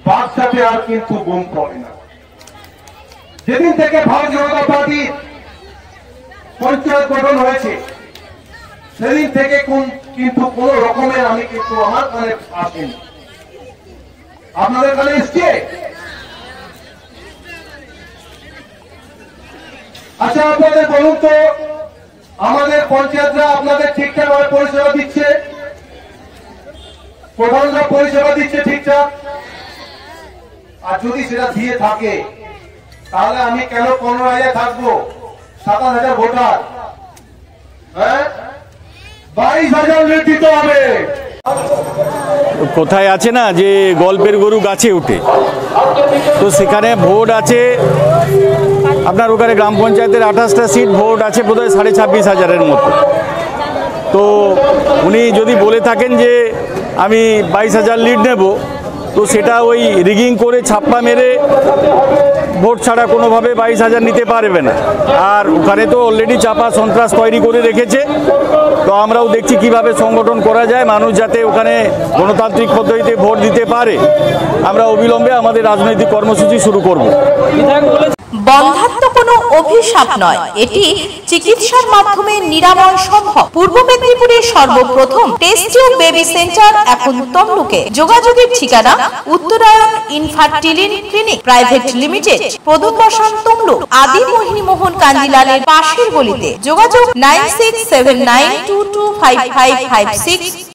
বাগদাতে আর কিন্তু বোম পড়ে না। যেদিন থেকে ভারতীয় জনতা পার্টি পঞ্চায়েত গঠন হয়েছে সেদিন থেকে কিন্তু কোন রকমের আমি কিন্তু আমার কানে আসেনি। আপনাদের কানে এসছে? আচ্ছা আপনাদের বলুন তো, আমাদের পঞ্চায়েতরা আপনাদের ঠিকঠাক ভাবে পরিষেবা দিচ্ছে? প্রধানরা পরিষেবা দিচ্ছে ঠিকঠাক? আর যদি সেটা দিয়ে থাকে তাহলে আমি কেন 15,000 থাকবো? 27,000 ভোটার, হ্যাঁ 22,000 লিড দিতে হবে। কোথায় আছে না যে গল্পের গরু গাছে উঠে, তো সেখানে ভোট আছে আপনার ওখানে গ্রাম পঞ্চায়েতের 28টা সিট, ভোট আছে বোধহয় 26,500-এর মতো। তো উনি যদি বলে থাকেন যে আমি 22,000 লিড নেব, তো সেটা ওই রিগিং করে ছাপ্পা মেরে ভোট ছাড়া কোনোভাবে 22,000 নিতে পারবে না। আর ওখানে তো অলরেডি চাপা সন্ত্রাস তৈরি করে রেখেছে। তো আমরাও দেখছি কিভাবে সংগঠন করা যায়, মানুষ যাতে ওখানে গণতান্ত্রিক পদ্ধতিতে ভোট দিতে পারে। আমরা অবিলম্বে আমাদের রাজনৈতিক কর্মসূচি শুরু করব। বন্ধ্যাত্ব কোনো অভিশাপ নয়, এটি চিকিৎসার মাধ্যমে নিরাময় সম্ভব। পূর্ব মেদিনীপুরের সর্বপ্রথম টেস্ট টিউব বেবি সেন্টার এখন তমলুকে। যোগাযোগের ঠিকানা Uttarayan infertility clinic private limited, প্রদুম বসান তমলুক, আদি মোহিনী মোহন কাঞ্জিলালের পাশের গলিতে। যোগাযোগ 9679225556